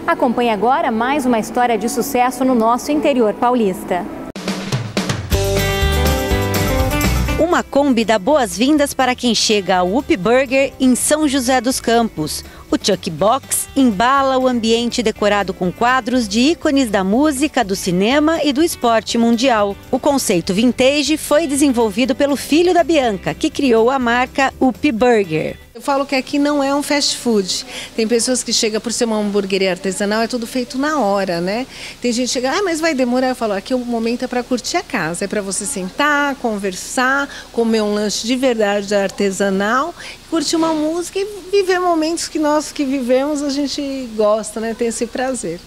Acompanhe agora mais uma história de sucesso no nosso interior paulista. Uma Kombi dá boas-vindas para quem chega ao Up Burger em São José dos Campos. O Chuck Box embala o ambiente decorado com quadros de ícones da música, do cinema e do esporte mundial. O conceito vintage foi desenvolvido pelo filho da Bianca, que criou a marca Up Burger. Eu falo que aqui não é um fast food. Tem pessoas que chegam por ser uma hamburgueria artesanal, é tudo feito na hora, né? Tem gente que chega, mas vai demorar. Eu falo, aqui o momento é para curtir a casa, é para você sentar, conversar, comer um lanche de verdade artesanal, curtir uma música e viver momentos que nós que vivemos a gente gosta, né? Tem esse prazer.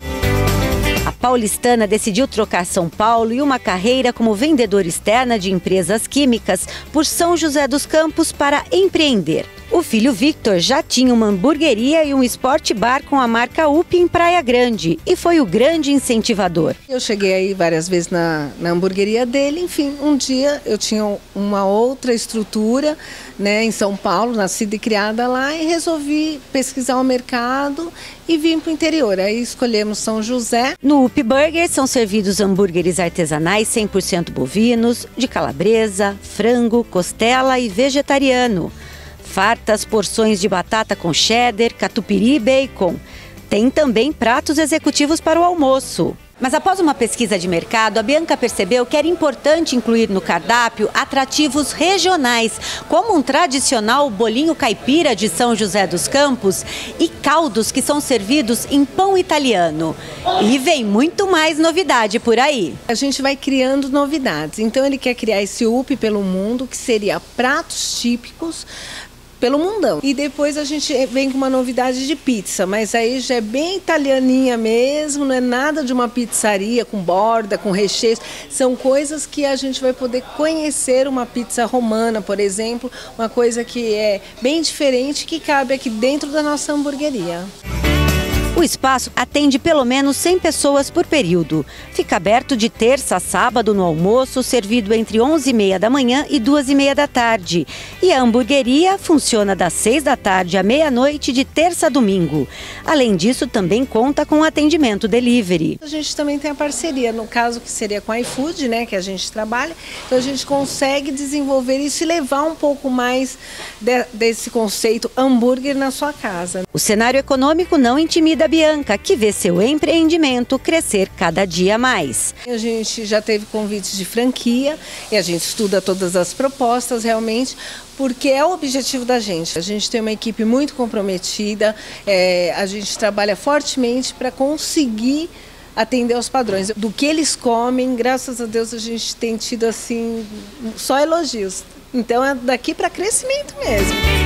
A paulistana decidiu trocar São Paulo e uma carreira como vendedora externa de empresas químicas por São José dos Campos para empreender. O filho Victor já tinha uma hamburgueria e um sport bar com a marca Up em Praia Grande e foi o grande incentivador. Eu cheguei aí várias vezes na hamburgueria dele, enfim, um dia eu tinha uma outra estrutura, né, em São Paulo, nascida e criada lá, e resolvi pesquisar o mercado e vim para o interior. Aí escolhemos São José. No Up Burger são servidos hambúrgueres artesanais 100% bovinos, de calabresa, frango, costela e vegetariano. Fartas porções de batata com cheddar, catupiry e bacon. Tem também pratos executivos para o almoço. Mas após uma pesquisa de mercado, a Bianca percebeu que era importante incluir no cardápio atrativos regionais, como um tradicional bolinho caipira de São José dos Campos e caldos que são servidos em pão italiano. E vem muito mais novidade por aí. A gente vai criando novidades. Então ele quer criar esse Up pelo mundo, que seria pratos típicos pelo mundão. E depois a gente vem com uma novidade de pizza, mas aí já é bem italianinha mesmo, não é nada de uma pizzaria com borda, com recheios. São coisas que a gente vai poder conhecer, uma pizza romana, por exemplo, uma coisa que é bem diferente, que cabe aqui dentro da nossa hamburgueria. O espaço atende pelo menos 100 pessoas por período. Fica aberto de terça a sábado no almoço, servido entre 11h30 da manhã e 2h30 da tarde. E a hamburgueria funciona das 6 da tarde à meia-noite de terça a domingo. Além disso, também conta com atendimento delivery. A gente também tem a parceria, no caso que seria com a iFood, né, que a gente trabalha. Então a gente consegue desenvolver isso e levar um pouco mais desse conceito hambúrguer na sua casa. O cenário econômico não intimida a Bianca, que vê seu empreendimento crescer cada dia mais. A gente já teve convites de franquia e a gente estuda todas as propostas realmente, porque é o objetivo da gente. A gente tem uma equipe muito comprometida, a gente trabalha fortemente para conseguir atender aos padrões. Do que eles comem, graças a Deus a gente tem tido assim só elogios. Então é daqui para crescimento mesmo.